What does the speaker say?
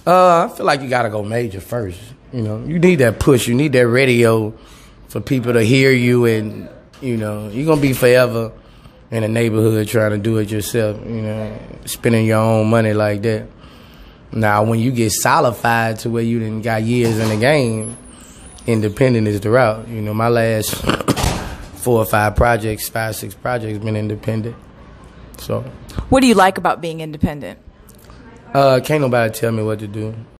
I feel like you gotta go major first. You know, you need that push. You need that radio for people to hear you, and you know, you're gonna be forever in a neighborhood trying to do it yourself. You know, spending your own money like that. Now, when you get solidified to where you done got years in the game, independent is the route. You know, my last 4 or 5 projects, 5, 6 projects, been independent. So, what do you like about being independent? can't nobody tell me what to do.